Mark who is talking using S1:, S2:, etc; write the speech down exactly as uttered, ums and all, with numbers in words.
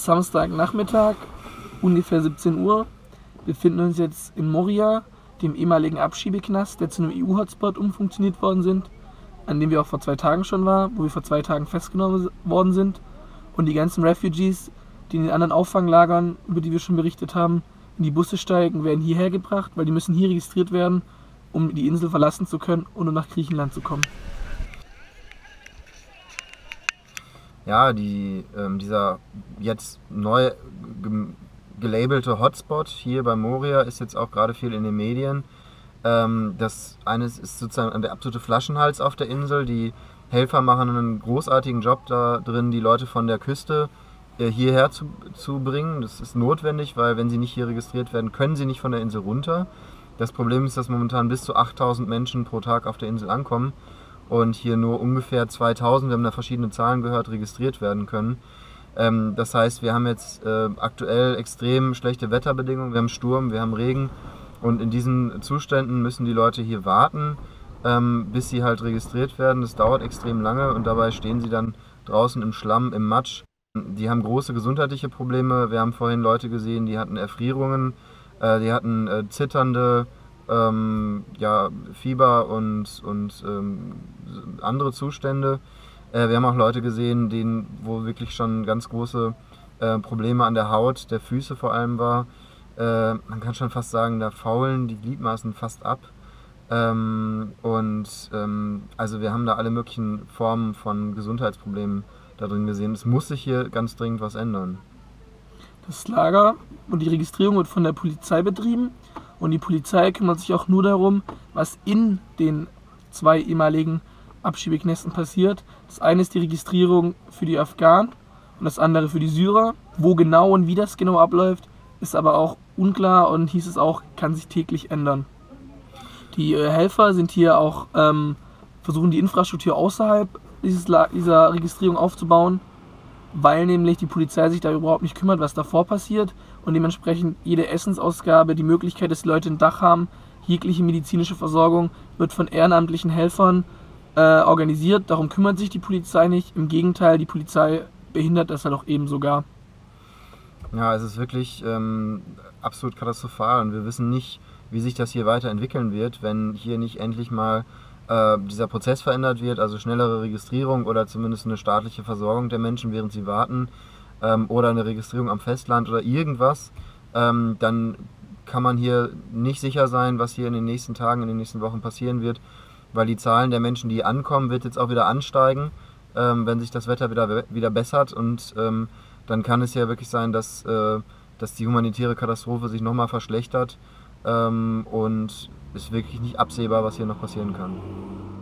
S1: ist Samstagnachmittag, ungefähr siebzehn Uhr. Wir befinden uns jetzt in Moria, dem ehemaligen Abschiebeknast, der zu einem E U-Hotspot umfunktioniert worden sind, an dem wir auch vor zwei Tagen schon waren, wo wir vor zwei Tagen festgenommen worden sind. Und die ganzen Refugees, die in den anderen Auffanglagern, über die wir schon berichtet haben, in die Busse steigen, werden hierher gebracht, weil die müssen hier registriert werden, um die Insel verlassen zu können und um nach Griechenland zu kommen.
S2: Ja, die, ähm, dieser jetzt neu ge gelabelte Hotspot hier bei Moria ist jetzt auch gerade viel in den Medien. Ähm, das eine ist sozusagen der absolute Flaschenhals auf der Insel. Die Helfer machen einen großartigen Job da drin, die Leute von der Küste äh, hierher zu, zu bringen. Das ist notwendig, weil wenn sie nicht hier registriert werden, können sie nicht von der Insel runter. Das Problem ist, dass momentan bis zu achttausend Menschen pro Tag auf der Insel ankommen und hier nur ungefähr zweitausend, wir haben da verschiedene Zahlen gehört, registriert werden können. Ähm, das heißt, wir haben jetzt äh, aktuell extrem schlechte Wetterbedingungen, wir haben Sturm, wir haben Regen und in diesen Zuständen müssen die Leute hier warten, ähm, bis sie halt registriert werden. Das dauert extrem lange und dabei stehen sie dann draußen im Schlamm, im Matsch. Die haben große gesundheitliche Probleme. Wir haben vorhin Leute gesehen, die hatten Erfrierungen, äh, die hatten äh, zitternde ähm, ja, Fieber und, und ähm, andere Zustände. Äh, wir haben auch Leute gesehen, denen, wo wirklich schon ganz große äh, Probleme an der Haut, der Füße vor allem war. Äh, man kann schon fast sagen, da faulen die Gliedmaßen fast ab. Ähm, und ähm, also wir haben da alle möglichen Formen von Gesundheitsproblemen da drin gesehen. Es muss sich hier ganz dringend was ändern.
S1: Das Lager und die Registrierung wird von der Polizei betrieben und die Polizei kümmert sich auch nur darum, was in den zwei ehemaligen Abschiebeknästen passiert. Das eine ist die Registrierung für die Afghanen und das andere für die Syrer. Wo genau und wie das genau abläuft, ist aber auch unklar und hieß es auch, kann sich täglich ändern. Die äh, Helfer sind hier auch, ähm, versuchen die Infrastruktur außerhalb dieses, dieser Registrierung aufzubauen, weil nämlich die Polizei sich da überhaupt nicht kümmert, was davor passiert und dementsprechend jede Essensausgabe, die Möglichkeit, dass die Leute ein Dach haben, jegliche medizinische Versorgung wird von ehrenamtlichen Helfern äh, organisiert. Darum kümmert sich die Polizei nicht. Im Gegenteil, die Polizei behindert das halt auch eben sogar.
S2: Ja, es ist wirklich ähm, absolut katastrophal und wir wissen nicht, wie sich das hier weiterentwickeln wird, wenn hier nicht endlich mal äh, dieser Prozess verändert wird, also schnellere Registrierung oder zumindest eine staatliche Versorgung der Menschen, während sie warten, ähm, oder eine Registrierung am Festland oder irgendwas, ähm, dann kann man hier nicht sicher sein, was hier in den nächsten Tagen, in den nächsten Wochen passieren wird, weil die Zahlen der Menschen, die ankommen, wird jetzt auch wieder ansteigen, ähm, wenn sich das Wetter wieder, wieder bessert und ähm, dann kann es ja wirklich sein, dass, äh, dass die humanitäre Katastrophe sich nochmal verschlechtert ähm, und ist wirklich nicht absehbar, was hier noch passieren kann.